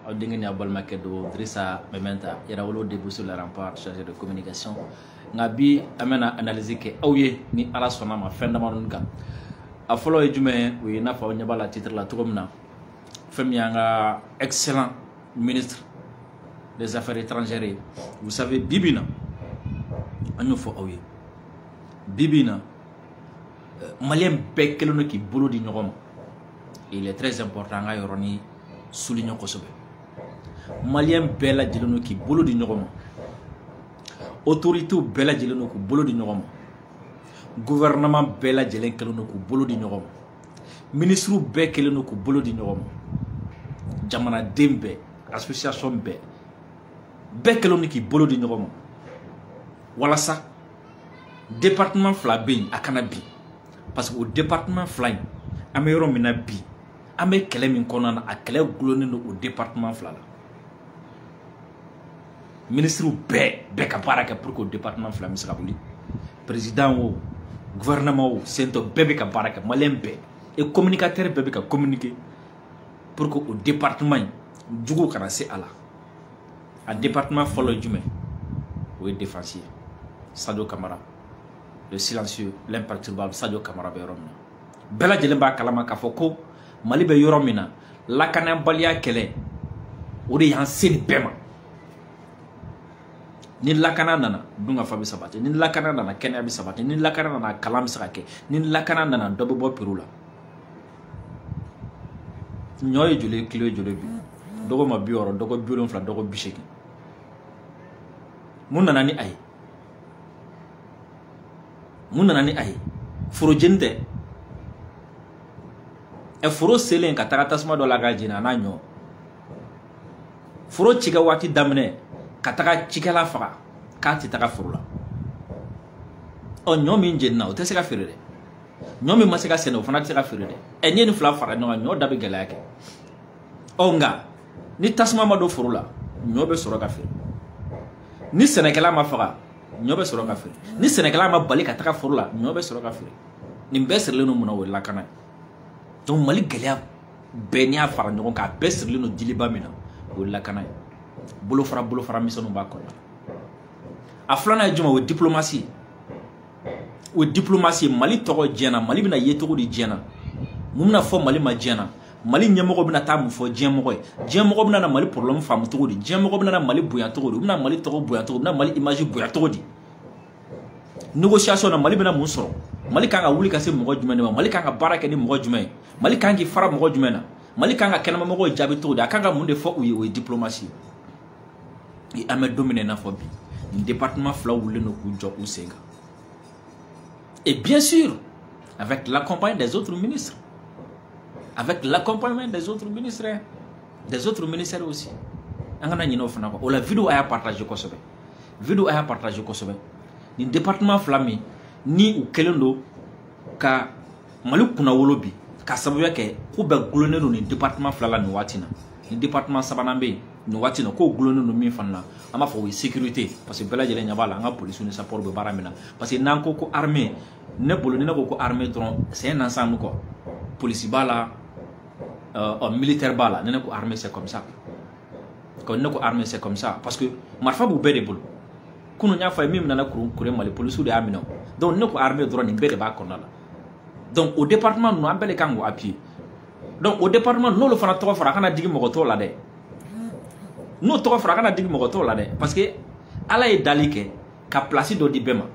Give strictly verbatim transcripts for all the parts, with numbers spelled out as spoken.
aw dengeni abalmakɛ do Drissa Mementa Yarawolo début sur le rempart chargé de communication ngabi amena analyse ke aw ye ni ala sɔnna ma fɛn damadɔni kan a fɔlɔ ye jumɛn o ye n'a fɔ aw ɲɛ b'a la titre la cogo min na fɛn min y'an ka excellent ministre des affaires étrangères vous savez bibi na an y'o fɔ aw ye bibi na malien bɛɛ kelen do k'i bolo di ɲɔgɔn ma il est très important an ka yɔrɔni souligner kosɛbɛ malien bɛɛ lajɛlen do k'i bolo di ɲɔgɔn ma autorités bɛɛ lajɛlen do k'u bolo di ɲɔgɔn ma gouvernement bɛɛ lajɛlen kelen do k'u bolo di ɲɔgɔn ma ministres bɛɛ kelen do k'u bolo di ɲɔgɔn ma jamanaden bɛɛ association bɛɛ bɛɛ kelen do k'i bolo di ɲɔgɔn ma walasa département fila bɛ yen a kana bi parce que o département fila in an bɛ yɔrɔ min na bi an bɛ kɛlɛ min kɔnɔna na a kɛlɛ gulonnen do o département fila la ministres bɛɛ bɛɛ ka baara kɛ pour que o département fila bɛ se ka wuli président o gouvernement o sentɔ bɛɛ bɛ ka baara kɛ malien bɛɛ et communicateur bɛɛ bɛ ka communiquer pour que o département in jugu kana se a la a département fɔlɔ ye jumɛn o ye défensier Sadio Camara le silencieux l'imperturbable Sadio Camara bɛ yɔrɔ min na bɛɛ lajɛlen b'a kalama k'a fɔ ko Mali bɛ yɔrɔ min na lakanabaliya kɛlɛ o de y'an se nin bɛɛ ma ni lakana nana dunkafa bɛ sabati ni lakana nana kɛnɛya bɛ sabati ni lakana nana kalan bɛ se ka kɛ ni lakana nana dɔ bɛ bɔ peru la ɲɔ ye joli ye kilo ye joli bi dɔgɔ ma bi wɔɔrɔ dɔgɔ bi wolonwula dɔgɔ bi seegin mun nana ni a ye mun nana ni a ye foro jeni tɛ ɛ foro selen ka taga tasuma dɔ la ka jeni a n'a ɲɔ foro cikɛ waati daminɛ ka taga cikɛla faga k'a tɛ taga foro la ɔ ɲɔ min jenina o tɛ se ka feere dɛ ɲɔ min ma se ka sɛnɛ o fana tɛ se ka feere dɛ ɛ n'i ye nin fila fara ɲɔgɔn kan ɲɔ da bɛ gɛlɛya kɛ ɔ nka ni tasuma ma don foro la ɲɔ bɛ sɔrɔ ka feere ni sɛnɛkɛla ma faga ɲɔ bɛ sɔrɔ ka feere ni sɛnɛkɛla ma bali ka taga foro la ɲɔ bɛ sɔrɔ ka feere nin bɛɛ sirilen don mun na o ye lakana ye donc Mali gɛlɛya bɛɛ n'i y'a fara ɲɔgɔn kan a bɛɛ sirilen don diliba min na o ye lakana ye bolofara bolofara misɛnninw b'a kɔnɔ a filanan ye jumɛn o ye diplomatie o ye diplomatie Mali tɔgɔ diɲɛna Mali bɛna ye cogo di diɲɛna mun bɛna fɔ Mali ma diɲɛna Mali ɲɛmɔgɔ bɛna taa mun fɔ diɲɛmɔgɔ ye diɲɛmɔgɔ bɛna na Mali problème faamu cogo di diɲɛmɔgɔ bɛna na Mali bonya cogo di u bɛna Mali tɔgɔ bonya cogo di u bɛna Mali image bonya cogo di négociation na Mali bɛna mun sɔrɔ Mali kan ka wuli ka se mɔgɔ jumɛn de ma Mali kan ka baara kɛ ni mɔgɔ jumɛn ye Mali kan k'i fara mɔgɔ jumɛn na Mali kan ka kɛnɛmamɔgɔw jaabi cogo di a kan ka mun de fɔ u ye o ye diplomatie et an bɛ don min na i n'a fɔ bi nin département fila wulilen do k'u jɔ u sen kan et bien sûr avec l'accompagnement des autres ministres avec l'accompagnement des autres ministres des autres ministères aussi an kana ɲinɛ o fana kɔ o la vidéo a y'a partager kosɛbɛ vidéo a y'a partager kosɛbɛ nin département fila min ni u kɛlen do ka Mali kunna wolo bi ka sababuya kɛ k'u bɛɛ gulonnen do nin département fila la nin waati na nin département sabanan bɛ yen nin waati na k'o gulonnen do min fana na an b'a fɔ o ye sécurité parce que bɛɛ lajɛlen ɲɛ b'a la an ka policiers ni sapeurs bɛ baara min na parce que n'an ko ko armée ne bolo ni ne ko ko armée dɔrɔn c'est un ensemble quoi police b'a la euh, militaire b'a la ne ne ko armée c'est comme ça ko ne ko armée c'est comme ça parce que marifa b'u bɛɛ de bolo kunu n y'a fɔ a ye min nana kure Mali policiers de y'a minɛ donc ne ko armée dɔrɔn nin bɛɛ de b'a kɔnɔna la donc au département ninnu an bɛɛ de kan k'o appuyer donc au département n'olu fana tɔgɔ fɔra a kana digi mɔgɔ tɔw la dɛ n'o tɔgɔ fɔra a kana digi mɔgɔ tɔw la dɛ parce que Ala ye dali kɛ ka place dɔ di bɛɛ ma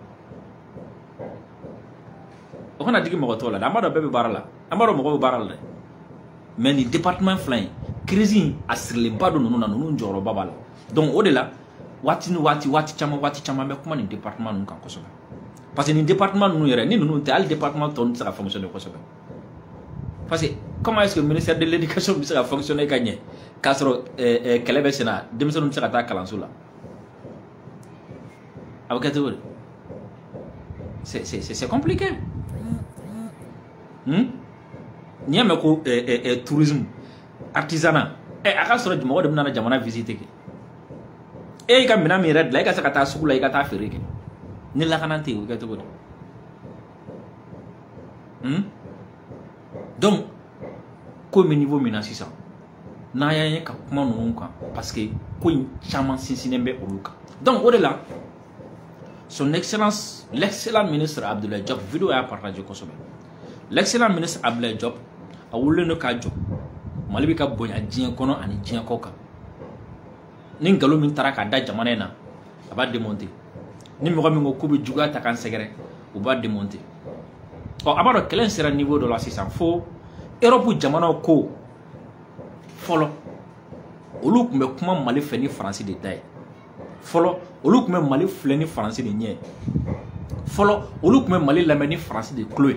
o kana digi mɔgɔ tɔw la dɛ an b'a dɔn bɛɛ bɛ baara la an b'a dɔn mɔgɔw bɛ baara la dɛ mais nin département fila in crise in a sirilenba don ninnu na ninnu jɔyɔrɔba b'a la donc o de la waati ni waati waati caman waati caman bɛ kuma nin département ninnu kan kosɛbɛ parce que nin département ninnu yɛrɛ ni ninnu tɛ hali département tɔ tɛ se ka fonctionner kosɛbɛ parce que comment est-ce que le ministère de l'éducation bɛ se ka fonctionner ka ɲɛ k'a sɔrɔ kɛlɛ bɛ sen na denmisɛnninw tɛ se ka taa kalanso la a bɛ kɛ cogo di c'est c'est c'est compliqué hmm? n'i y'a mɛn ko tourisme artisanat ɛ a ka sɔrɔ mɔgɔ de bɛ na jamana visiter kɛ e y'i ka minɛn min yɛrɛ dilan e ka se ka taa sugu la i ka taa feere kɛ ni lakana tɛ yen o bɛ kɛ cogo di hmm? donc ko min niveau min na sisan n'a y'an ye ka kuma ninnu kan parce que ko in caman sinsinnen bɛ olu kan. Donc o de la son excellence l'excellent ministre Abdoulaye Diop vidéo y'a partagé kosɛbɛ. L'excellent ministre Abdoulaye Diop a wulilen don k'a jɔ Mali bɛ ka bonya diɲɛ kɔnɔ ani diɲɛ kɔ kan. Ni nkalon min taara k'a da jamana in na a b'a démonter. Ni mɔgɔ min ko k'u bɛ juguya ta k'an sɛgɛrɛ u b'a démonter. Ɔ a b'a dɔn kɛlɛ in sera niveau dɔ la sisan fo Europe jamanaw ko fɔlɔ olu tun bɛ kuma Mali fɛ ni Faransi de ta ye. Fɔlɔ olu tun bɛ Mali filɛ ni Faransi de ɲɛ ye. Fɔlɔ olu tun bɛ Mali lamɛn ni Faransi de tulo ye.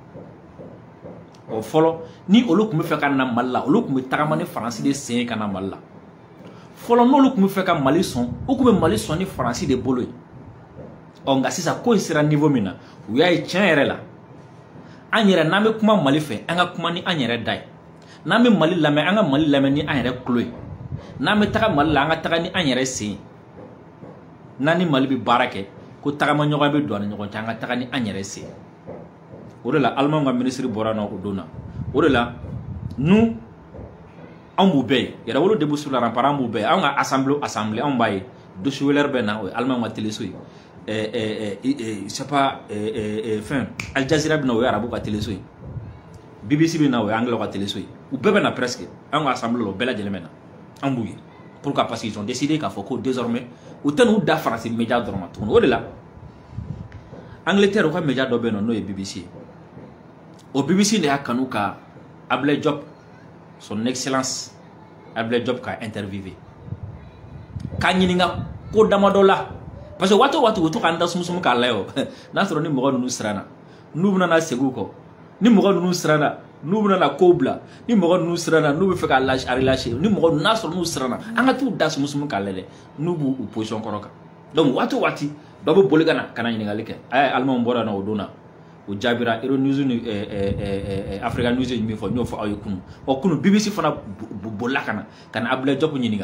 Ɔ fɔlɔ ni olu tun bɛ fɛ ka na Mali la olu tun bɛ tagama ni Faransi de sen ye ka na Mali la. Fɔlɔ n'olu tun bɛ fɛ ka Mali sɔn u tun bɛ Mali sɔn ni Faransi de bolo ye. Ɔ nka sisan ko in sera niveau min na u y'a ye tiɲɛ yɛrɛ la an yɛrɛ n'an bɛ kuma Mali fɛ an ka kuma ni an yɛrɛ da ye. N'an bɛ Mali lamɛn an ka Mali lamɛn ni an yɛrɛ tulo ye. N'an bɛ taga Mali la an ka taga ni an yɛrɛ sen ye. N'an ni Mali bɛ baara kɛ ko tagama ɲɔgɔn bɛ don ani ɲɔgɔn cɛ an ka taga ni an yɛrɛ sen. O de la Allemagne ka ministre bɔra na o don na. O de la nous anw b'u bɛɛ ye yɛrɛwolo debout sur la rempart anw b'u bɛɛ ye anw ka assemblée assemblée anw b'a ye dossier wɛrɛ bɛ na o ye Allemagne ka téléso ye. Eh, eh, eh, c'est pas eh, eh, fin Al Jazeera bɛ na o ye arabu ka téléso ye. B B C bɛ na o ye anglais ka téléso ye. U bɛɛ bɛ na presque anw ka assemblée la o bɛɛ lajɛlen bɛ na anw b'u ye. Pourquoi? Parce qu'ils ont décidé k'a fɔ ko désormais u tɛ n'u da Faransi média dɔrɔn ma tuguni. O de la Angleterre u ka média dɔ bɛ yen nɔ n'o ye B B C ye. O B B C de y'a kanu ka Abdoulaye Diop son excellence Abdoulaye Diop ka interviewé k'a ɲininka ko damadɔ la parce que waati o waati u to k'an da sumusumu k'a layɛ o n'a sɔrɔ ni mɔgɔ ninnu siranna n'u bɛna na segin u kɔ ni mɔgɔ ninnu siranna n'u bɛna na kow bila ni mɔgɔ ninnu siranna n'u bɛ fɛ k'a relâcher ni mɔgɔ n'a sɔrɔ n'u siranna an ka t'u da sumusumu k'a layɛ dɛ n'u b'u u position kɔrɔ kan. Donc waati o waati dɔ bɛ boli ka na ka na ɲininkali kɛ a ye Allemagne bɔra na o don na o jaabira Euro News ni Africa News ye min fɔ n y'o fɔ aw ye kunun ɔ kunun B B C fana bolila ka na ka na Abdoulaye Diop ɲininka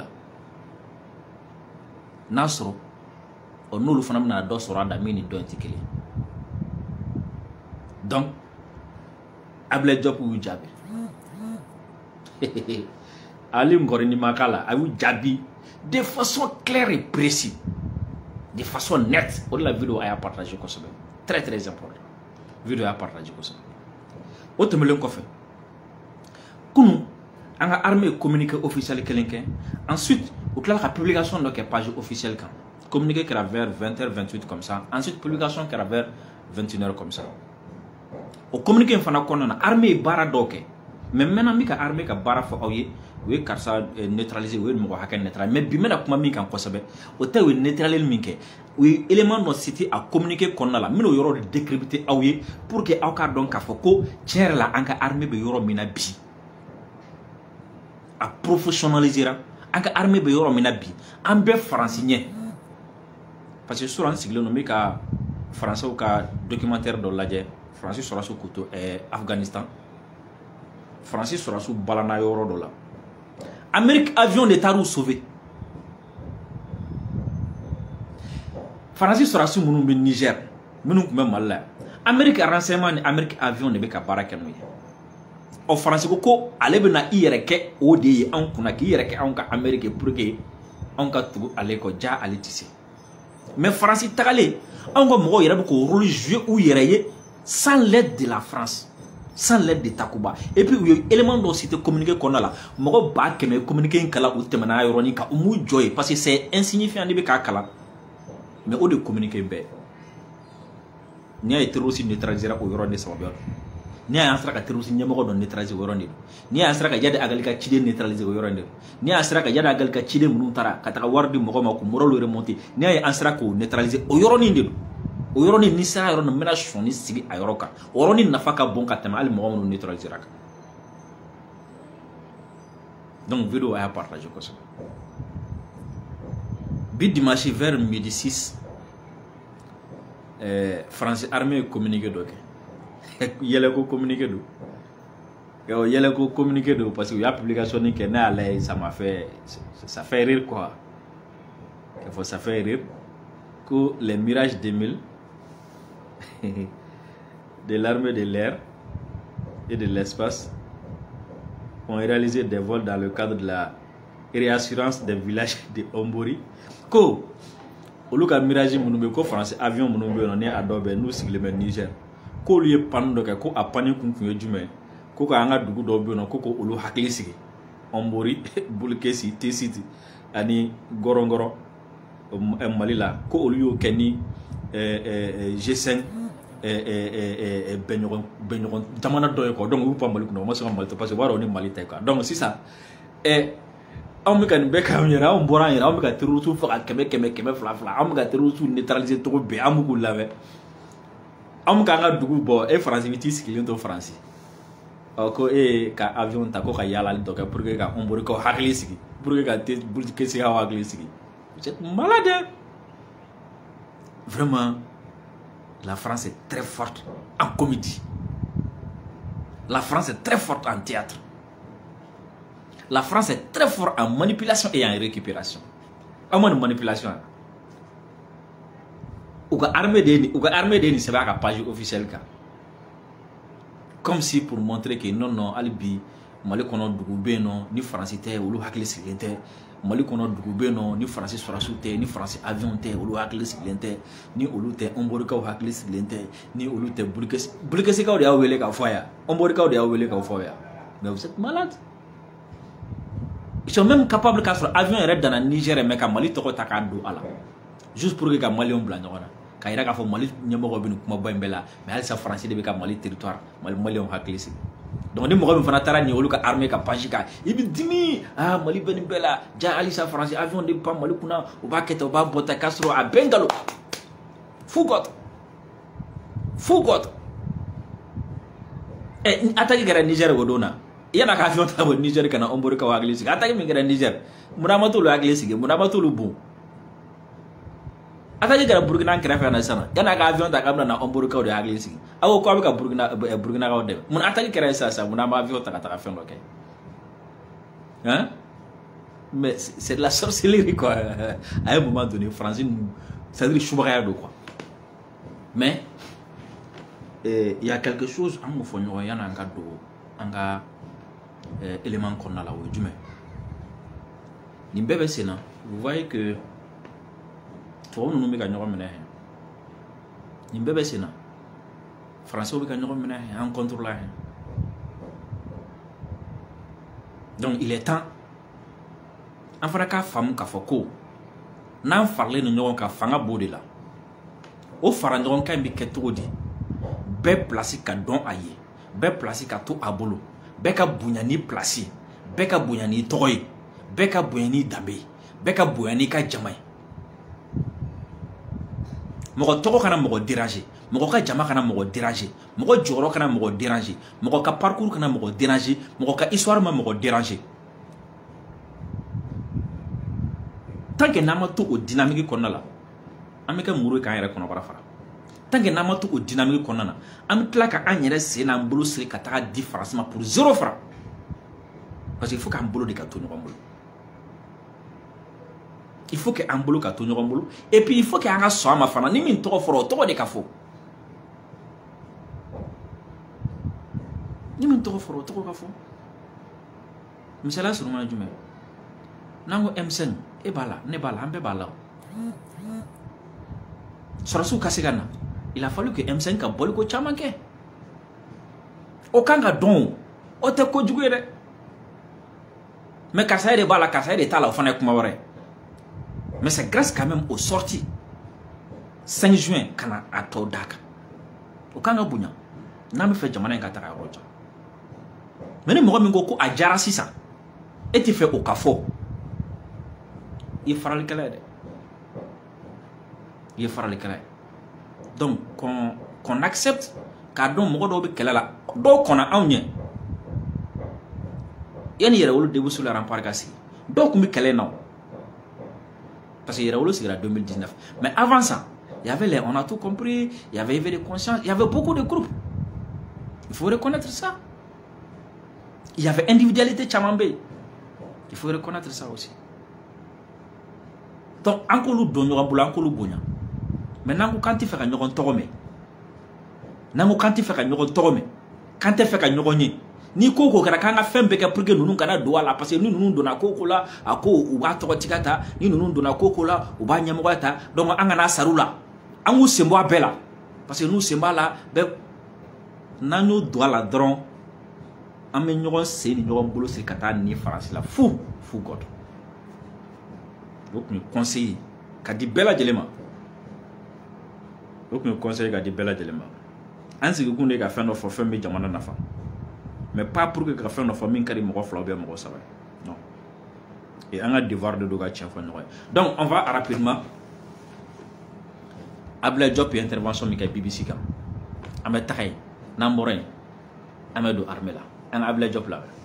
n'a sɔrɔ ɔ n'olu fana bɛna dɔ sɔrɔ a da min ni dɔn tɛ kelen. Donc Abdoulaye Diop y'u jaabi Ali Ngɔri ni ma k'a la a y'u jaabi de façon claire et précise de façon nette. O de la vidéo a y'a partagé kosɛbɛ très très important. Vidéo y'a partagé kosɛbɛ. O tɛmɛlen kɔfɛ kunun an ka armée ye communiqué officiel kelen kɛ ensuite u tilala ka publication dɔ kɛ page officielle kan. Communiqué kɛra vers vingt heures vingt-huit comme ça. Ensuite publication kɛra vers vingt et une heures comme ça. O communiqué in fana kɔnɔna na armée ye baara dɔw kɛ mais maintenant n bɛ ka armée ka baara fɔ aw ye u ye karisa neutraliser u ye mɔgɔ hakɛ neutraliser mais bi n bɛna kuma min kan kosɛbɛ o tɛ u ye neutraliser min kɛ u ye élément dɔ cité a communiqué kɔnɔna la n bɛna o yɔrɔ de décrypter aw ye pour que aw k'a dɔn k'a fɔ ko tiɲɛ yɛrɛ la an ka armée bɛ yɔrɔ min na bi a professionnalisera an ka armée bɛ yɔrɔ min na bi an bɛ Faransi ɲɛ parce que sur an sigilen don n bɛ ka Faransɛw ka documentaire dɔ lajɛ Faransi sɔrɔsiw k'u to Afghanistan Faransi sɔrɔsiw balana yɔrɔ dɔ la Amérique avion de taar'u sauver Faransi sɔrɔsiw minnu bɛ Niger minnu tun bɛ Mali la Amérique renseignement ni Amérique avion de bɛ ka baara kɛ n'u ye ɔ Faransi ko ko ale bɛna i yɛrɛ kɛ o de ye anw kunna k'i yɛrɛ kɛ anw ka Amérique pour que anw ka tugu ale kɔ ja ale tɛ se mais Faransi tagalen anw ka mɔgɔw yɛrɛ bɛ k'o rôle jouer u yɛrɛ ye sans l'aide de la France sans l'aide de Takuba et puis u ye élément dɔ cité communiqué kɔnɔna la mɔgɔ ba kɛmɛ communiqué in kala u tɛmɛna yɔrɔnin kan u m'u jɔ ye parce que c'est insignifiant de bɛ k'a kalan mais o de communiqué bɛɛ n'i y'a ye terroriste neutralisera o yɔrɔ de sababuya don n'i y'a ye an sera ka terroriste ɲɛmɔgɔ dɔ neutraliser o yɔrɔ de don n'i y'a sera ka Yadi Agali ka ciden neutraliser o yɔrɔ de don n'i y'a sera ka Yadi Agali ka ciden minnu taara ka taga wari di mɔgɔ ma k'u moral remonter n'i y'a ye an sera k'o neutraliser o yɔrɔnin de don o yɔrɔnin ni sera yɔrɔ nin n bɛna sɔnni sigi a yɔrɔ kan o yɔrɔnin nafa ka bon ka tɛmɛ hali mɔgɔ minnu neutralisera kan donc vidéo a y'a partagé kosɛbɛ bi dimanche vers midi six France armée ye communiqué dɔ kɛ yɛlɛko communiqué don yɛlɛko communiqué don parce que u y'a publication kɛ ne y'a lajɛ ça m'a fait ça fait rire quoi il faut ça fait rire que les Mirage deux mille de l'armée de l'air et de l'espace ont réalisé des vols dans le cadre de la réassurance des villages de Ombori. Ko, au lieu de Mirage Mounoube, ko français avion Mounoube, on est à Dobe, nous si le Niger. Ko liye pandoka, ko a pané kunkunye jume, ko ka anga dugu dobe, no ko ko ulu haklisi. Ombori, Bulkesi, T-City, ani Gorongoro, Malila, ko ulu yo keni G cinq, Benyoron, Benyoron, Tamana Doyko, donc vous pas Malik, non, moi c'est un Malta, parce que voir on est Malita. Donc c'est ça. Et on me can bec à un on boit un homme qui a tout pour à Québec, Québec, Québec, Flafla, on me got tout neutraliser trop bien, à Moukou lave. On me can a double et Francivitis qui est au France. Oko e ka avion ta ko ka yala li doka pour que ka ombori ko hakli sigi pour que ka te pour que si ha hakli sigi. Vous êtes malade. Vraiment, la France est très forte en comédie. La France est très forte en théâtre. La France est très forte en manipulation et en récupération. En manipulation. Ou ka armée de ou ka armée de ni c'est pas ka page officielle ka. Comme si pour montrer que non, non, Alibi, Mali kono dugube non, ni français te, ou hakili silente, Mali kono dugube non, ni français sorasute, ni français avion te, ou hakili silente, ni olute omborika ou hakili silente, ni olute bulkesi, bulkesi ka ou de awele ka foya, omborika ou de awele ka foya. Mais vous êtes malade. Ils sont même capables de faire avion et dans le Niger et Meka Mali toko takado ala. Juste pour que Mali on blanc. Quand il y a un Mali, il y a un Mali, mais il y a un Français qui a un Mali territoire, Mali Mali on a clé. Donc, les gens qui ont une armée qui a pas il dit ah Mali Benibela, Dja Ali sa Français, avion de pas Mali kuna, ou ba kete ou ba bota Castro à Bengalo. Fougot. Fougot. Eh, attaque gara Niger godona. Il y a un avion au Niger qui a un Omborika ou Aglisi. Attaque gara Niger. Mounamatou le Aglisi, Mounamatou le bon. Attaque gara Burkina qui a fait un sana. Il y a un avion qui a un Omborika ou Aglisi. Ah, au quoi Burkina Burkina ou de. Mon attaque qui a ça, ça, mon avion qui a fait un ok. Hein? Mais c'est de la sorcellerie quoi. À un moment donné, Francine, ça veut dire choubaya de quoi. Mais il y a quelque chose en fait, il y a un cadeau, un élément qu'on a là où du mais vous voyez que faut nous nous gagner mener. Ni bébé c'est là. Français au gagner mener en contrôle. Donc il est temps. En fait, qu'à femme qu'à foko, n'en parler de nous qu'à fanga body là. Au farandron qu'à mbiketo di. Be placé ka don aye, be placé ka to abolo, be ka bunyani placé, be ka bunyani toy, be ka bunyani dabe, be ka bunyani ka jamay. Moko toko kana moko déranger, moko ka jama kana moko déranger, moko joro kana moko déranger, moko ka parcours kana moko déranger, moko ka histoire ma moko déranger. Tant que nama to au dynamique qu'on a là, ameka muru ka yere kono bara fara. Tant que n'a tout au dynamique qu'on a, on peut pas en c'est un boulot sur les quatre différences pour zéro franc. Parce qu'il faut qu'un boulot de gâteau nous remboule. Il faut qu'un boulot gâteau nous remboule. Et puis il faut qu'il y ait un soin ma femme. Ni min trop fort, trop de café. Ni min trop fort, trop de café. Mais c'est là sur le moment du même. Nango M cinq et bala, ne bala, ambe bala. Surasu kasigana. Il a fallu que M cinq a bolé ko chamanke. Aucun don. O te ko jugere. Mais kasaye de bala kasaye de tala ofane kumawore. Mais c'est grâce quand même aux sorties. cinq juin kana ato daka. Aucun bunya. Na me fait jamana ngata roja. Mais ne mo mingo ko ajara sisa. Et tu fais au kafo. Il fera le calais. Il fera le calais. Donc, qu'on qu accepte qu'à don moko do be kelala do kona awnye yani yere wolo debu sur la rempart gassi donc mi kele non parce que yere wolo c'est en deux mille dix-neuf mais avant ça il y avait les on a tout compris il y avait éveillé de conscience il y avait beaucoup de groupes il faut reconnaître ça il y avait individualité chamambe il faut reconnaître ça aussi donc encore lu donyo rabula encore lu bonya. Maintenant, quand tu fais un yoron torome, nango quand tu fais un yoron torome, quand tu fais un yoron ni, ni ko ko kɛra k'an ka fɛn bɛɛ kɛ pour que ninnu kana don a la parce que ni ninnu donna ko ko la a ko u b'a tɔgɔ tiga ta ni ninnu donna ko ko la u b'a ɲɛmɔgɔya ta donc an kana sara u la an k'u sen bɔ a bɛɛ la parce que n'u sen b'a la bɛɛ n'an y'o don a la dɔrɔn an bɛ ɲɔgɔn sen ni ɲɔgɔn bolo siri ka taa ni faransi la fu fu gɔdɔ o tun ye conseil ka di bɛɛ lajɛlen ma o tun ye conseil ka di bɛɛ lajɛlen ma an sigikun de ka fɛn dɔ fɔ fɛn bɛ jamana nafa mais pas pour que ka fɛn dɔ fɔ min ka di mɔgɔ fila ou bien mɔgɔ saba non et an ka devoir de do ka tiɲɛ fɔ ɲɔgɔn ye donc on va rapidement Ablaye Diop ye intervention min kɛ B B C kan an bɛ taga yen n'an bɔra yen an bɛ don armée la an ka Ablaye Diop lamɛn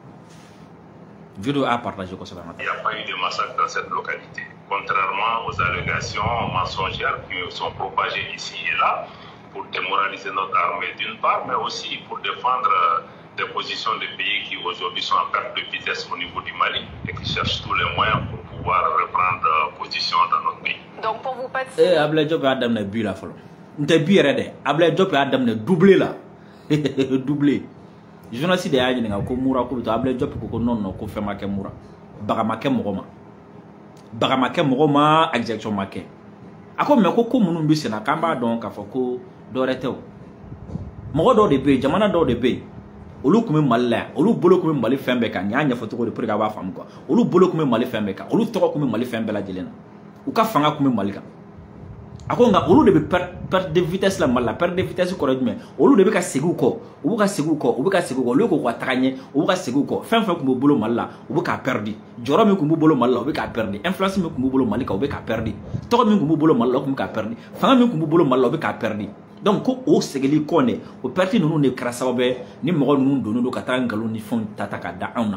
vidéo à partager kosɛbɛ. Il n'y a pas eu de massacre dans cette localité, contrairement aux allégations mensongères qui sont propagées ici et là pour démoraliser notre armée d'une part, mais aussi pour défendre des positions de pays qui aujourd'hui sont en perte de vitesse au niveau du Mali et qui cherchent tous les moyens pour pouvoir reprendre position dans notre pays. Donc pour vous pas de... Eh, Ablaye Diop a damné bu la folo. N'était bu rede. Ablaye Diop a damné doublé là. Doublé. Journaliste de yaji nga ko mura ko to Ablaye Diop ko non non ko fema ke mura. Baga make mogoma. Baga make mogoma exaction make. Ako me ko ko munu bi sena kamba don ka foko doretew. Mogo do de be jamana do de be. Olu kume Mali olu bolo kume Mali fembe kan nya nya foto ko de pour ka ba fam ko olu bolo kume Mali fembe kan olu toko kume Mali fembe la jelena u ka fanga kume Mali kan ako nga olu de be perte de vitesse la Mali la perte de vitesse ko redme olu de be ka segu ko u ka segu ko u ka segu ko le ko ko tagagne u ka segu ko fen fen kume bolo Mali la u ka perdi joro mi kume bolo Mali la u ka perdi influence mi kume bolo Mali ka u ka perdi toko mi kume bolo Mali la u ka perdi fanga mi kume bolo Mali la u ka perdi. Donc ko o segeli kone o parti nunu ne kra sababe ni mogo nunu donu do kata ngalo ni fon tata ka da awna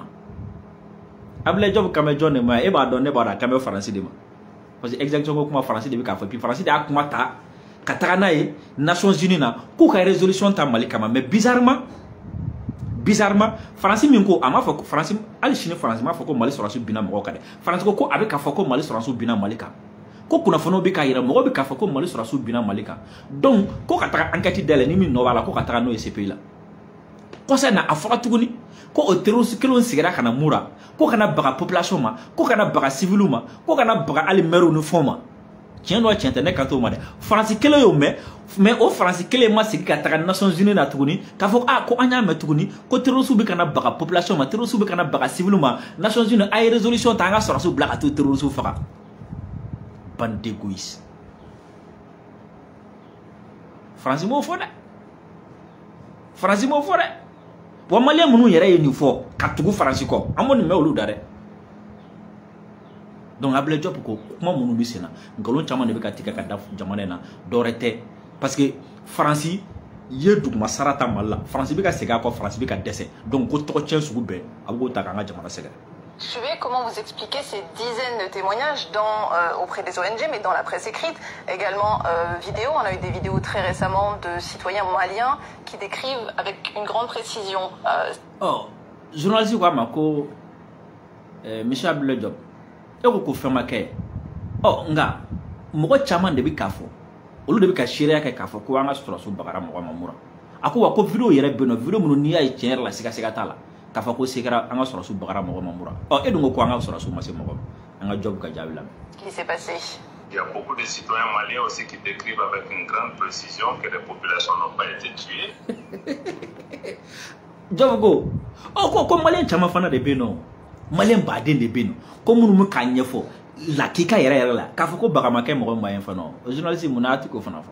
Ablaye Diop kame jonne ma e ba don ne ba da kame français de ma parce que exactement kuma français de bi ka fa puis français de akuma ta kata na e Nations Unies na ko ka résolution ta Mali kama mais bizarrement bizarrement français min ko ama fa français ali chine français ma fa ko Mali sera su bina mogo ka de français ko ko avec ka fa ko Mali sera su bina Mali ka ko kuna fono bi ka yira mogo bi ka fa ko Mali sera su bina Mali ka donc ko ka ta enquête dele ni min no bala ko ka ta no E C P la ko sa na afara tuguni ko o terroriste kelon sigara kana mura ko kana baga population ma ko kana baga civil ma ko kana baga ali meru no foma tien do tien ne ka to ma de France kele yo me mais o France kele ma sigi ka ta Nations Unies na tuguni ka fo ah ko anya me tuguni ko terroriste bi kana baga population ma terroriste bi kana baga civil ma Nations Unies ay résolution ta nga sora su blaga to terroriste faka bande d'égoïstes. France mo fo de France mo fo de wa Malien munu yere ye ni fo ka tugu France ko amoni me olu dare donc Ablaye Diop ko kuma munu bi sena ngalon chama ne be ka tika ka daf jamana na dorete parce que France ye duguma sarata malla France bi ka sega ko France bi ka dese donc ko to tien sugu be abugo ta ka nga jamana sega. Suivez, comment vous expliquez ces dizaines de témoignages dans, euh, auprès des O N G, mais dans la presse écrite, également euh, vidéo. On a eu des vidéos très récemment de citoyens maliens qui décrivent avec une grande précision. Euh... Oh, journaliste quoi, Mako, Monsieur Ablaye Diop, et vous confirmez oh, nga, moi chaman de bikafo, au lieu de bikachirer à kafo, quoi, on a sur la soubara, moi, mamoura. À quoi, quoi, vidéo, il y a une vidéo, mon nia et tient la cigasegata. Kafa ko sekara anga sura su bagara mogo mamura oh et donc ko anga sura su mase mogo anga job ka jabila. Ce qui s'est passé. Il y a beaucoup de citoyens maliens aussi qui décrivent avec une grande précision que les populations n'ont pas été tuées. Job go oh ko ko malien chama fana de beno malien baden de beno ko munu mu kanye fo la kika yere yere la kafa ko bagama kay mogo mayen fano journaliste munati ko fana fo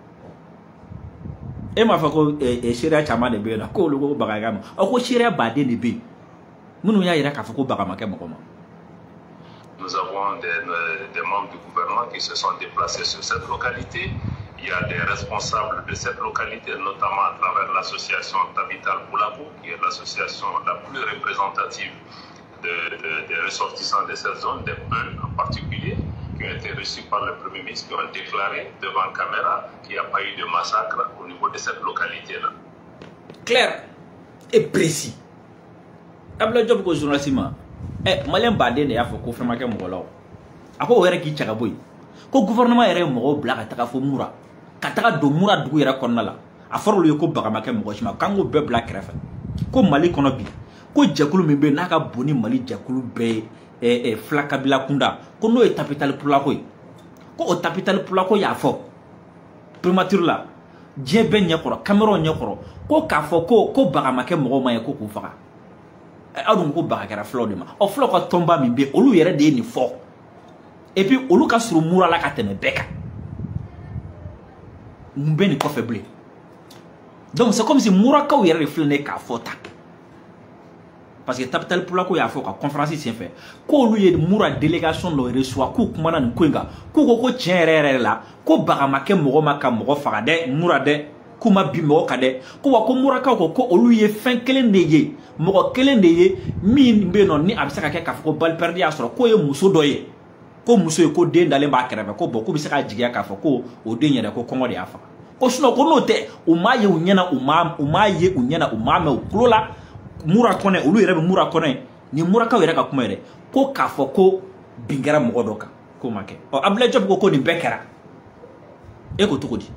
et ma fa ko e sharia chama de be na ko lo ko baga gam o ko sharia ba de ne be munu ya ira ka fa ko baga make mo ko ma. Nous avons des, des membres du gouvernement qui se sont déplacés sur cette localité. Il y a des responsables de cette localité, notamment à travers l'association Tabital Boulako, qui est l'association la plus représentative de, de, des ressortissants de cette zone, des Peuls en particulier, qui ont été reçus par le Premier ministre, qui ont déclaré devant caméra qu'il n'y a pas eu de massacre au niveau de cette localité-là. Clair et précis. Ablaye Diop ko journaliste ma eh malien badé ne ya fo ko fema ke mugolo ako were ki chaga boy ko gouvernement yere mo bla ka taka fo mura ka taka do mura dugu yere konna la a forlo ko baga make mo shima kango be bla krefa ko Mali kono bi ko jɛkulu min bɛ n'a ka bon ni Mali jɛkulu bɛɛ ye ɛ fila kabila kunda ko n'o ye Tapital Pulako ye ko o Tapital Pulako y'a fɔ primature la diɲɛ bɛɛ ɲɛkɔrɔ caméra ɲɛkɔrɔ ko k'a fɔ ko ko baga ma kɛ mɔgɔ ma ye ko k'u faga aw dun ko baga kɛra fulaw de ma ɔ fulaw ka tɔnba min bɛ olu yɛrɛ de ye nin fɔ et puis olu ka surun mura la ka tɛmɛ bɛɛ kan mun bɛ nin kɔfɛ bilen donc c'est comme si murakaw yɛrɛ de filɛ ne k'a fɔ tan parce que Tapital Pulako y'a fɔ ka conférence senfɛ ko olu ye mura délégation dɔ reçoit k'u kumana nin ko in kan k'u ko ko tiɲɛ yɛrɛ yɛrɛ la ko baga ma kɛ mɔgɔ ma ka mɔgɔ faga dɛ mura dɛ k'u ma bi mɔgɔ kan dɛ ko wa ko murakaw ko ko olu ye fɛn kelen de ye mɔgɔ kelen de ye min bɛ yen nɔ ni a bɛ se ka kɛ k'a fɔ ko balle perdue y'a sɔrɔ k'o ye muso dɔ ye ko muso ye ko den dalen b'a kɛrɛfɛ ko bɔn k'u bɛ se ka jigiya k'a fɔ ko o den yɛrɛ ko kɔngɔ de y'a faga ko sinon ko n'o tɛ u m'a ye u ɲɛna u m'a u m'a ye u ɲɛna u m'a mɛn u tulo la mura kɔnɛ olu yɛrɛ bɛ mura kɔnɛ ni murakaw yɛrɛ ka kuma yɛrɛ ko k'a fɔ ko bin kɛra mɔgɔ dɔ kan k'o ma kɛ ɔ Abdoulaye Diop ko ko nin bɛɛ kɛra e ko cogo di.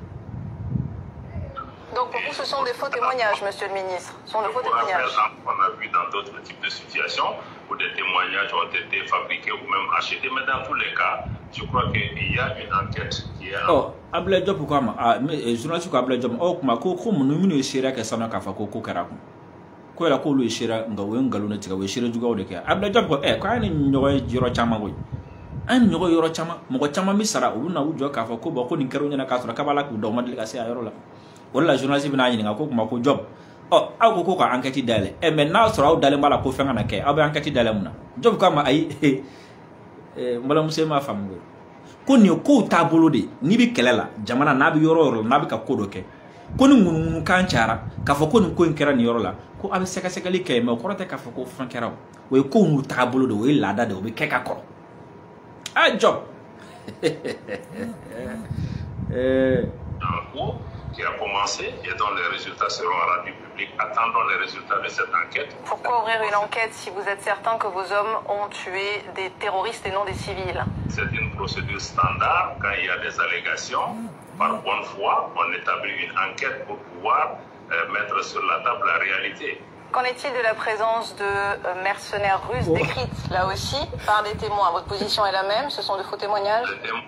Donc pour vous, ce sont des faux témoignages, monsieur le ministre. Ce sont de faux témoignages. On a vu dans d'autres types de situations où des témoignages ont été fabriqués ou même achetés, mais dans tous les cas, je crois qu'il y a une enquête qui est... Oh, Abdoulaye Diop pourquoi ma ah mais journaliste ko Abdoulaye Diop oh kuma ko ko mun mun yeshira ka sana ka fa ko ko kɛra ko la ko lu yeshira nga we ngalo na tiga we yeshira jugaw de kɛ Abdoulaye Diop ko eh ko ani ɲɔgɔn yɔrɔ caman koyi an ɲɔgɔn yɔrɔ caman mɔgɔ caman mi sara olu na u jɔ k'a fɔ ko bɔn ko nin kɛra u ɲɛna k'a sɔrɔ k'a b'a la k'u dɔn ma deli ka se a yɔrɔ la o de la journaliste bɛna ɲininka ko kuma ko Diop ɔ aw ko ko ka enquête dayɛlɛ eh mais n'a sɔrɔ aw dalen b'a la ko fɛn kana kɛ aw bɛ enquête dayɛlɛ mun na Diop ko a ma ayi eh mbalamuso ma faamu ko nin ko taabolo de n'i bɛ kɛlɛ la jamana n'a bɛ yɔrɔ yɔrɔ la n'a bɛ ka ko dɔ kɛ ko ni ŋunuŋunu kan cayara k'a fɔ ko nin ko in kɛra nin yɔrɔ la ko a bɛ sɛgɛsɛgɛli kɛ mais o kɔrɔ tɛ k'a fɔ ko fɛn kɛra o o ye ko n'u taabolo de o ye laada de o bɛ kɛ ka kɔrɔ ah Diop en cours qui a commencé et dont les résultats seront rendus publics. Attendons les résultats de cette enquête. Pourquoi ouvrir une enquête si vous êtes certain que vos hommes ont tué des terroristes et non des civils? C'est une procédure standard. Quand il y a des allégations, par bonne foi, on établit une enquête pour pouvoir euh, mettre sur la table la réalité. Qu'en est-il de la présence de euh, mercenaires russes oh. décrites là aussi par des témoins? Votre position est la même? Ce sont de faux témoignages?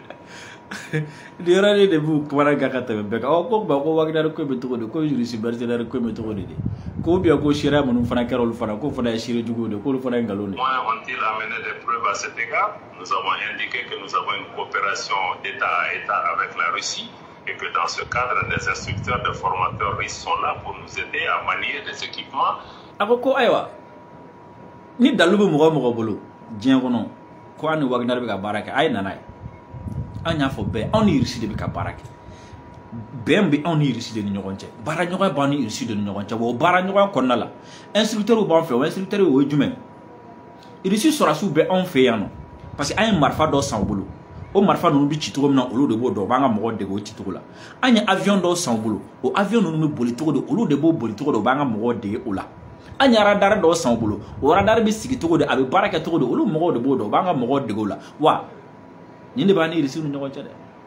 Dia ni debu kemana gak kata bebek. Oh kok bawa wagi dari kau betul kau kau jurisi bersih dari kau betul ni. Kau biar kau shira menun fana kera ulu fana kau fana shira juga deh. Kau ulu fana enggak luni. Moi, ont-ils amené des preuves à cet égard? Nous avons indiqué que nous avons une coopération d'État à État avec la Russie et que dans ce cadre, des instructeurs, des formateurs russes sont là pour nous aider à manier des équipements. Ako ko aywa. Ni dalubu muga muga bolo. Dieng kono. Ko ani wagi dari beka baraka ay nanay. Anya fo be on ni Russie de beka baraka. Ben bi on ni Russie de ni ɲɔgɔn cɛ. Bara ɲɔgɔn ba ni Russie de ni ɲɔgɔn cɛ. Wo bara ɲɔgɔn kɔnɔna la. Instructeur b'an fɛ, o instructeur o ye jumɛn? Russie sɔrɔsiw bɛ anw fɛ yan nɔ. Parce que an ye marifa dɔ san u bolo. O marifa ninnu bɛ ci cogo min na olu de b'o dɔn, o b'an ka mɔgɔw dege o ci cogo la. An ye avion dɔw san u bolo. O avion ninnu bɛ boli cogo de, olu de b'o boli cogo de, o b'an ka mɔgɔw dege o la. An ye radar dɔw san u bolo. O radar bɛ sigi cogo de, a bɛ baara kɛ cogo de, olu mɔgɔw de b'o dɔn, o b'an ka mɔgɔw dege o la. Wa nin de b'an ni Russie ni ɲɔgɔn cɛ dɛ.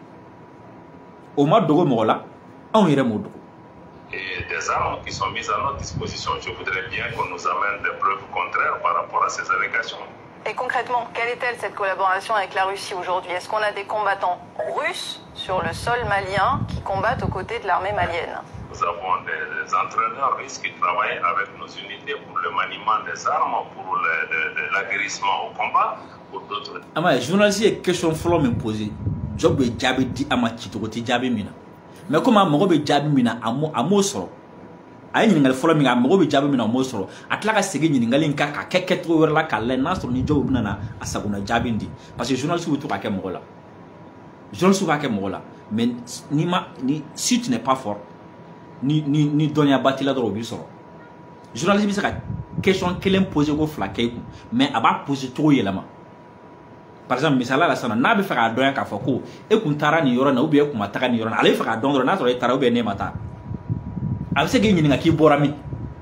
O ma dogo mɔgɔ la, anw yɛrɛ m'o dogo. Et des armes qui sont mises à notre disposition. Je voudrais bien qu'on nous amène des preuves contraires par rapport à ces allégations. Et concrètement, quelle est-elle cette collaboration avec la Russie aujourd'hui? Est-ce qu'on a des combattants russes sur le sol malien qui combattent aux côtés de l'armée malienne? Nous avons des, des entraîneurs russes qui travaillent avec nos unités pour le maniement des armes, pour l'aguerrissement au combat, pour d'autres. Ama journaliste ye question fɔlɔ min posé, Diop bɛ jaabi di a ma cicogo tɛ jaabi min na. Mais comme a mago bɛ jaabi min na a m'o a m'o sɔrɔ. A ye ɲininkali fɔlɔ min kɛ a mago bɛ jaabi min na a m'o sɔrɔ. A tila ka segin ɲininkali in kan ka kɛ kɛcogo wɛrɛ la k'a lajɛ n'a sɔrɔ ni Diop bɛna na a sagona jaabi di. Parce que journaliste bɛ to ka kɛ mɔgɔ la. Journaliste b'a kɛ mɔgɔ la. Mais ni ma ni si tu n'es pas fort ni ni ni dɔnniyaba t'i la dɔrɔn o b'i sɔrɔ. Journaliste bɛ se ka question kelen poser ko fila kɛ i kun, mais a b'a poser cogo yɛlɛma. Par exemple, misala la sana n'a bɛ fɛ k'a dɔn k'a fɔ ko e kun taara nin yɔrɔ in na ou bien e kun ma taga nin yɔrɔ in na, ale bɛ fɛ k'a dɔn dɔrɔn n'a sɔrɔ e taara ou bien ne ma taa. A bɛ se k'i ɲininka k'i bɔra min.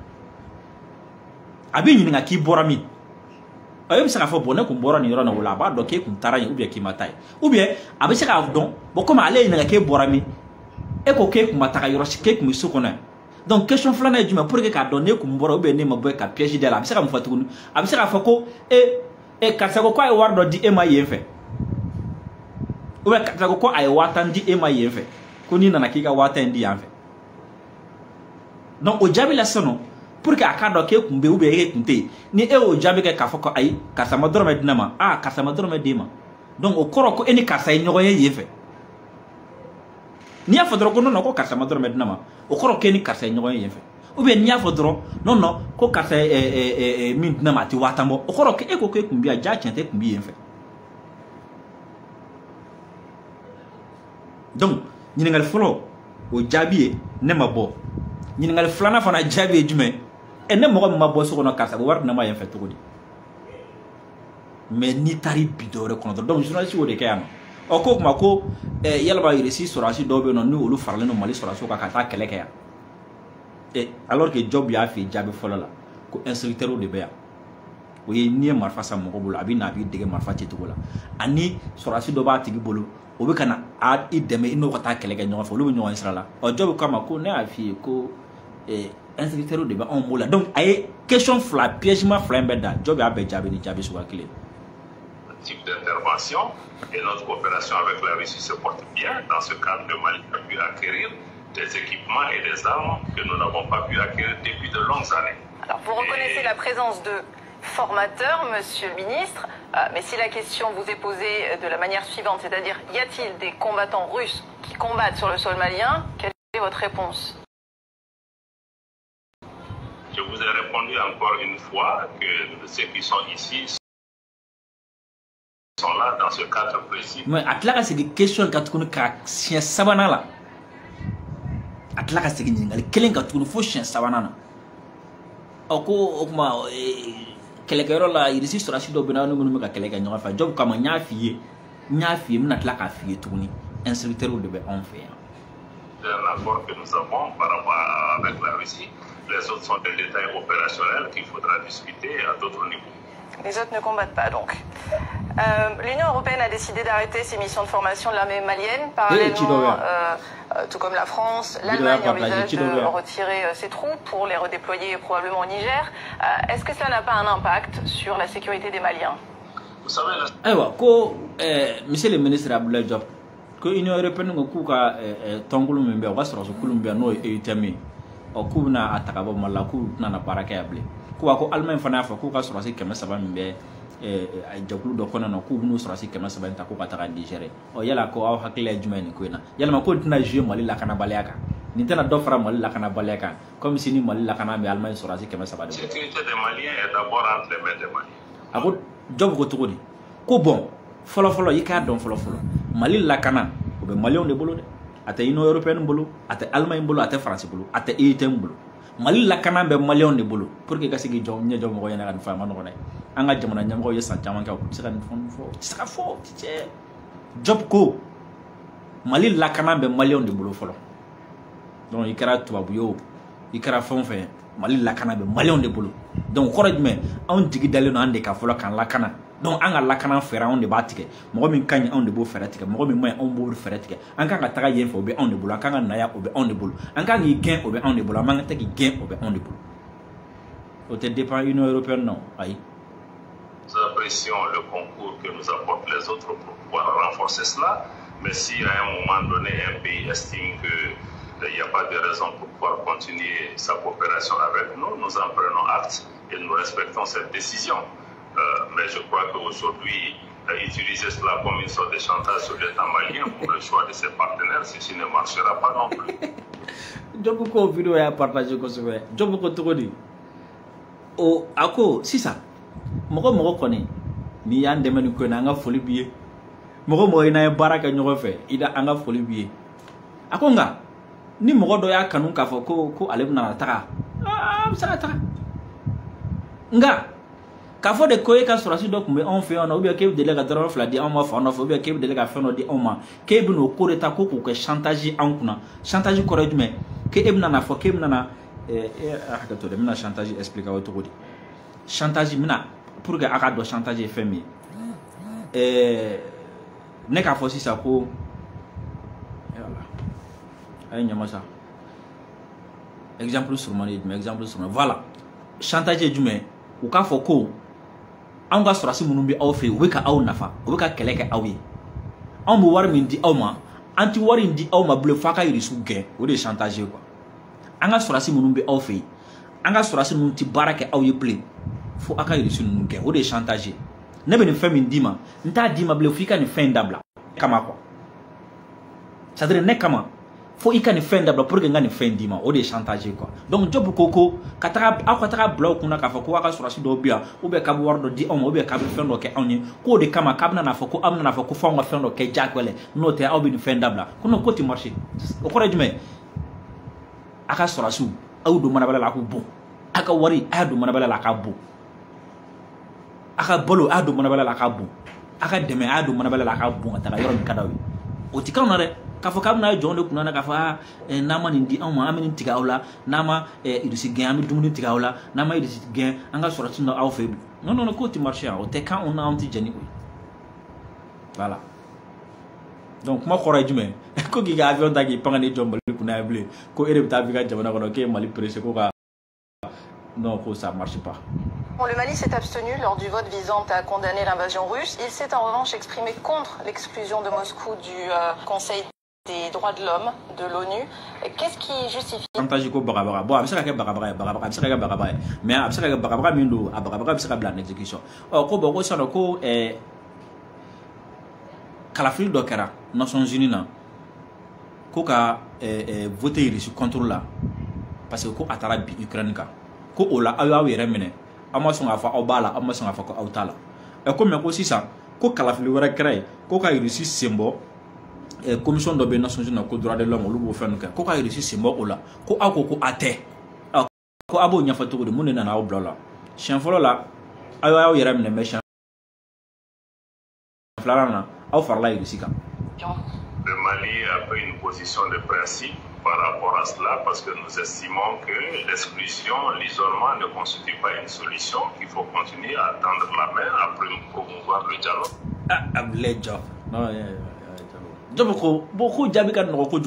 A b'i ɲininka k'i bɔra min. E bɛ se k'a fɔ bon ne kun bɔra nin yɔrɔ in na o la a b'a dɔn k'e kun taara yen ou bien k'i ma taa yen. Ou bien a bɛ se k'a dɔn bon comme ale ye ɲininka k'e bɔra min, e ko k'e kun ma taga yɔrɔ si, k'e kun bɛ so kɔnɔ yan. donc question filanan ye jumɛn pour que k'a dɔn ne kun bɔra ou bien ne ma bɔ ka piège da la a bɛ se ka mun fɔ tuguni a bɛ se k'a fɔ ko e e karisa ko k'a ye wari dɔ di e ma yen fɛ ou bien karisa ko ko a ye waa tan di e ma yen fɛ ko n'i nana k'i ka waa tan di yan fɛ donc o jaabi la sisan nɔ pour que a k'a dɔn k'e kun bɛ ou bien e kun tɛ yen ni e y'o jaabi kɛ k'a fɔ ko ayi karisa ma dɔrɔmɛ di ne ma ah karisa ma dɔrɔmɛ d'e ma donc o kɔrɔ ko e ni karisa ye ɲɔgɔn ye yen fɛ n'i y'a fɔ dɔrɔn ko non non ko karisa ma dɔrɔmɛ di ne ma o kɔrɔ k'e ni karisa ye ɲɔgɔn ye yen fɛ ou bien n'i y'a fɔ dɔrɔn non non ko karisa ye min di ne ma a tɛ waa tan bɔ o kɔrɔ k'e ko k'e kun bɛ yan jaa tiɲɛ tɛ e kun bɛ yen fɛ donc ɲininkali fɔlɔ o jaabi ye ne ma bɔ ɲininkali filanan fana jaabi ye jumɛn ɛ ne mɔgɔ min ma bɔ so kɔnɔ karisa ko wari di ne ma yen fɛ cogo di mais n'i taari bi dɔ wɛrɛ kɔnɔ dɔrɔn donc journaliste y'o de kɛ yan nɔ ɔ ko o tuma ko yalaba irisi sɔrɔdasi dɔw bɛ yen nɔ ni olu faralen don mali sɔrɔdasiw kan ka taa kɛlɛ kɛ yan ɛ alors que Job y'a fɛ jaabi fɔlɔ la ko instructeurs de bɛ yan o ye n'i ye marifa san mɔgɔ bolo a bɛ na a b'i dege marifa cicogo la ani sɔrɔdasi dɔ b'a tigi bolo o bɛ ka na a i dɛmɛ i n'o ka taa kɛlɛ kɛ ɲɔgɔn fɛ olu bɛ ɲɔgɔn sira la ɔ Job k'a ma ko ne y'a f'i ye ko instructeurs de bɛ anw bolo la donc a ye question fila piègement fila in bɛɛ da Job y'a bɛɛ jaabi ni jaabi suguya kelen type d'intervention et notre coopération avec la Russie se porte bien. Dans ce cadre, le Mali a pu acquérir des équipements et des armes que nous n'avons pas pu acquérir depuis de longues années. Alors, vous reconnaissez et... la présence de formateurs, monsieur le ministre, euh, mais si la question vous est posée de la manière suivante, c'est-à-dire, y a-t-il des combattants russes qui combattent sur le sol malien? Quelle est votre réponse? Je vous ai répondu encore une fois que ceux qui sont ici sont là dans ce cadre précis. Mais à tila ka segin question ka tuguni ka siɲɛ sabanan la a tila ka segin ɲininkali kelen ka tuguni fo siɲɛ sabanan na ɔ ko o tuma kɛlɛkɛyɔrɔ la irisi sɔrɔdasi dɔw bɛ na ni minnu bɛ ka kɛlɛ kɛ ɲɔgɔn fɛ Job kama n y'a f'i ye n y'a f'i ye n bɛna tila k'a f'i ye tuguni instructeurs de bɛ anw fɛ yan. Un accord que nous avons par rapport avec la Russie, les autres sont des détails opérationnels qu'il faudra discuter à d'autres niveaux. Les autres ne combattent pas donc. Euh, L'Union européenne a décidé d'arrêter ses missions de formation de l'armée malienne. Parallèlement, euh, euh, tout comme la France, l'Allemagne envisage de retirer euh, ses troupes pour les redéployer probablement au Niger. Euh, Est-ce que cela n'a pas un impact sur la sécurité des Maliens? Vous savez, la... Aïwa, ko, euh, monsieur le ministre Abdoulaye Diop, que l'Union européenne ko k'u ka tɔnkulu min bɛ yen o ka sɔrɔso kulu min bɛ yen n'o ye E U T M ye ɔ k'u bɛna a ta ka bɔ Mali la k'u tɛna baara kɛ yan bilen ko wa ko Allemagne fana y'a fɔ k'u ka sɔrɔsi kɛmɛ saba min bɛ jɛkulu dɔ kɔnɔ na k'u bɛn'u sɔrɔsi kɛmɛ saba in ta k'u ka taga Niger ɔ yala ko aw hakili ye jumɛn ye nin ko in na yalima ko tɛna jouer Mali lakanabaliya kan nin tɛna dɔ fara Mali lakanabaliya kan comme si ni Mali lakana bɛ Allemagne sɔrɔsi kɛmɛ saba de bɔ. Sécurité des Maliens est d'abord entre les mains des Maliens. a ko Job ko cogo di ko bon fɔlɔ fɔlɔ i k'a dɔn fɔlɔ fɔlɔ Mali lakana o bɛ Maliens de bolo dɛ a tɛ Union européenne bolo a tɛ Allemagne bolo a tɛ France bolo a tɛ E U T M bolo Mali lakana bɛ Maliens de bolo pour que ka se k'i jɔ ɲɛjɔ mɔgɔ ɲɛna ka nin fɔ a ma nɔgɔn dɛ an ka jamana ɲɛmɔgɔw ye san caman kɛ u tɛ se ka nin fɔ nin fɔ u tɛ se ka fɔ o tɛ tiɲɛ Job ko Mali lakana bɛ Maliens de bolo fɔlɔ donc i kɛra tubabu ye o i kɛra fɛn o fɛn Mali lakana bɛ Maliens de bolo donc kɔrɔ jumɛn anw jigi dalen don an de ka fɔlɔ k'an lakana donc an ka lakana fɛɛrɛ anw de b'a tigɛ mɔgɔ min ka ɲi anw de b'o fɛɛrɛ tigɛ mɔgɔ min ma ɲi anw b'o fɛɛrɛ tigɛ an kan ka taga yen fɛ o bɛ anw de bolo an kan ka na yan o bɛ anw de bolo an kan k'i gɛn o bɛ anw de bolo an man kan k'i gɛn o bɛ anw de bolo o tɛ dépend Union européenne non ayi. Nous apprécions le concours que nous apportent les autres pour pouvoir renforcer cela, mais si à un moment donné un pays estime que il n'y a pas de raison pour pouvoir continuer sa coopération avec nous, nous en prenons acte et nous respectons cette décision. Euh, mais je crois qu'aujourd'hui, euh, utiliser cela comme une sorte de chantage sur l'État malien pour le choix de ses partenaires, ceci ne marchera pas non plus. Job ko vidéo ya partager ko sɛbɛ Job ko cogo di o a ko sisan mɔgɔ mɔgɔ kɔni ni y'an dɛmɛ nin ko in na an ka foli b'i ye mɔgɔ mɔgɔ i n'a ye baara kɛ ɲɔgɔn fɛ i da an ka foli b'i ye a ko nka ni mɔgɔ dɔ y'a kanu k'a fɔ ko ko ale bɛna taga a bɛ se ka taga nka k'a fɔ de ko e ka sɔrɔsi dɔ tun bɛ anw fɛ yan nɔ ou bien k'e bɛ deli ka dɔrɔmɛ fila di anw ma fan dɔ fɛ ou bien k'e bɛ deli ka fɛn dɔ di anw ma k'e bɛ n'o ko de ta ko k'o kɛ chantage anw kunna chantage kɔrɔ ye jumɛn k'e bɛna na fɔ k'e bɛna na e hakɛ to dɛ n bɛna chantage expliquer aw cogo di chantage n bɛna pour que a ka dɔn chantage ye fɛn min ye ne k'a fɔ sisan ko a ye ɲama sa exemple sur moi exemple sur moi voilà chantage du mais ou ka foko an ga sorasi munun bi aw fe we ka aw nafa we ka kele ka aw yi an bu war min di aw ma anti wari di aw ma bleu fa ka yiri su gen o de chantage quoi an ga sorasi munun bi aw fe an ga sorasi mun ti baraka aw yi play fo aka yiri su nun gen o de chantage ne be ni femme min di ma nta di ma bleu fi ka ni fin dabla kama quoi ça dire ne kama faut il can faire d'abord pour gagner fin dima ou des chantage quoi donc job koko katara akotara block kuna ka fako aka sura do bia ou be ka wardo di on ou be ka fin do ke onye ko de kama kabna na fako amna na fako fa nga fin do ke jakwele no te au bin fin d'abord kuno ko ti marché o ko rejume aka sura su au do mana bala la ko bon aka wari adu mana bala la ka bon aka bolo adu mana bala la ka bon aka deme adu mana bala la ka bon ata yoro mi kadawi o ti kana re kafo kabna jonde kunana kafa nama ndi amma amini tiga awla nama idisi gen ami dumuni tiga awla nama idisi gen anga sorati no aw febu non non ko ti marché o te kan on a anti jeni voilà donc ma khora jume ko giga avion dagi pangani jombal kuna blé ko ere ta biga jamana ko ke mali presse ko ka non ko ça marche pas. Bon, le Mali s'est abstenu lors du vote visant à condamner l'invasion russe. Il s'est en revanche exprimé contre l'exclusion de Moscou du euh, Conseil des droits de l'homme de l'ONU. Qu'est-ce qui justifie chantage ko bagabara bon absaka ke bagabara bagabara absaka ke bagabara mais absaka ke bagabara mindo bagabara absaka bla exécution o ko bogo sono ko eh kalafil do kera Nations Unies na ko ka eh voter sur contrôle là parce que ko atara bi Ukraine ka ko ola ayo yere mene amason afa obala amason afa ko autala e ko me ko sisa ko kalafil wara kray ko ka réussi sembo et commission de Nations Unies ko droit de l'homme lu bo fenu ka ko ka réussi sembo ola ko ako ko ate ko abo nya fatu de munena na obla chien folo la ayo ayo yere mene me chien flarana au farla réussi ka. Le Mali a pris une position de principe par rapport à cela parce que nous estimons que l'exclusion, l'isolement ne constitue pas une solution, qu'il faut continuer à tendre la main, à promouvoir le dialogue. Ah, ah, le dialogue. Non, je beaucoup, beaucoup de gens qui ont dit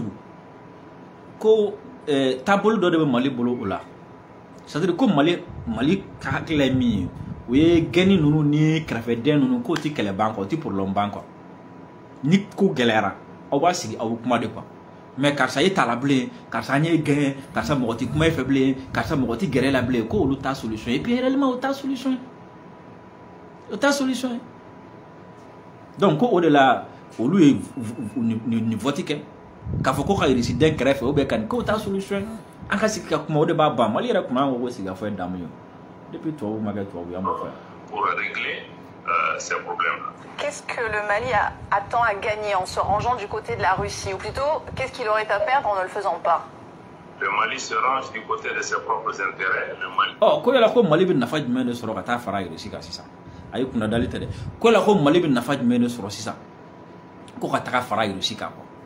que tableau de Mali bolo là. C'est-à-dire que Mali, Mali, kakilemi, oui, gagner nous ni crafter nous ko ti kele banko ti pour l'ombanko. Ni ko galera, on va sigi au kuma de quoi. Mais car ça y est à la blé, car ça n'y est gain, car ça m'aurait comment fait blé, car ça m'aurait guéri la blé, quoi, ou ta solution. Et puis réellement, ou ta solution. Ou ta solution. Donc, au-delà, au lieu de voter, quand faut qu'on réussisse d'un greffe, ou bien quand ta solution. En cas si comme au débat, moi, il y a comment on va se faire d'amour. Depuis toi, vous m'avez toi, vous m'avez fait. Pour régler euh, ces problèmes-là. Qu'est-ce que le Mali a, attend à gagner en se rangeant du côté de la Russie? Ou plutôt, qu'est-ce qu'il aurait à perdre en ne le faisant pas? Le Mali se range du côté de ses propres intérêts. Le Mali... Oh, quoi la quoi Mali bin nafaj mene soro kata fara Russie ka sisa. Ayi kuna dalite de. Quoi la quoi Mali bin nafaj mene soro sisa. Ko kata fara Russie ka ko.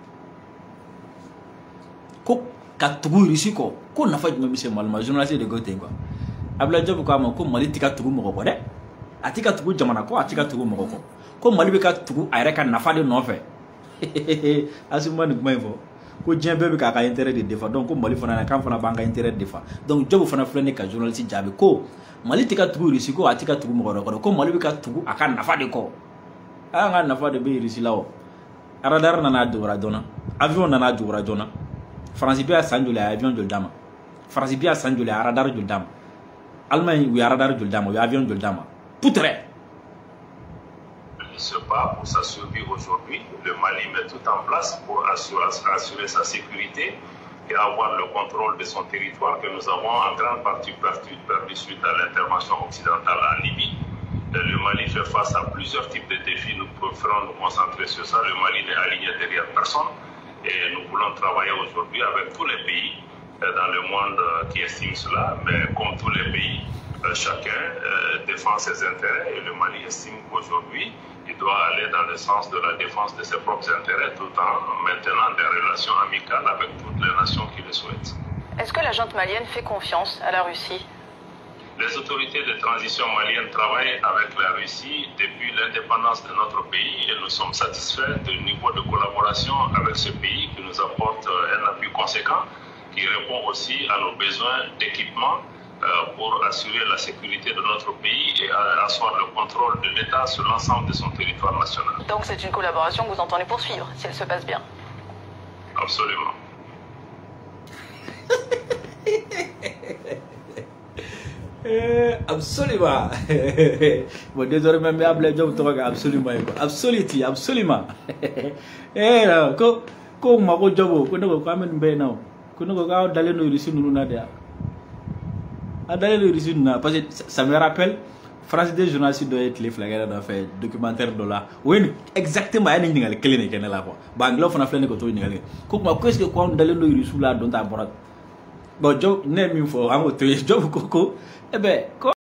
Ko katugu Russie ko. Ko nafaj mene se malma journaliste de gote quoi. Abla job ko am ko Mali tika tugu mo ko de. Atika tugu jamana ko atika tugu mo ko ko Mali be ka tugu ayre ka nafa de no fe asuma ni kuma info ko jembe be ka ka intérêt de défense donc ko Mali fana na kan fana banga intérêt de défense donc job fana flene ka journaliste jabe ko Mali tika tugu risi ko atika tugu mo ko ko Mali be ka tugu aka nafa de ko anga nafa de be risi lawo radar na na dora dona avion na na dora dona France bi a sanjule avion de dama France bi a sanjule radar de dama Allemagne wi radar de dama wi avion de dama poutre. Il se bat pour sa survie aujourd'hui. Le Mali met tout en place pour assurer, assurer sa sécurité et avoir le contrôle de son territoire que nous avons en grande partie perdu, perdu suite à l'intervention occidentale en Libye. Et le Mali fait face à plusieurs types de défis. Nous préférons nous concentrer sur ça. Le Mali n'est aligné derrière personne et nous voulons travailler aujourd'hui avec tous les pays dans le monde qui estiment cela, mais comme tous les pays, chacun euh, défend ses intérêts et le Mali estime qu'aujourd'hui, il doit aller dans le sens de la défense de ses propres intérêts tout en maintenant des relations amicales avec toutes les nations qui le souhaitent. Est-ce que la junte malienne fait confiance à la Russie? Les autorités de transition maliennes travaillent avec la Russie depuis l'indépendance de notre pays et nous sommes satisfaits du niveau de collaboration avec ce pays qui nous apporte un appui conséquent. qui répond aussi à nos besoins d'équipement euh, pour assurer la sécurité de notre pays et asseoir le contrôle de l'État sur l'ensemble de son territoire national. Donc c'est une collaboration que vous entendez poursuivre, si elle se passe bien. Absolument. Absolument. Bon, désormais, mais absolument. Absolument. Absolument. Eh, ko ko mako jobo ko nego ko amen be naw ko nego ka dalé no risi nunu na dia a dalé no risi na parce que ça me rappelle France des journalistes doit être les flagrants dans fait documentaire de là oui exactement ay ni ngal clé ne ken la ko ba nglo fana flene ko to ni ngal ko ma ko est ce que ko dalé no risi la don ta borat bon job ne mi fo amo to job ko ko e be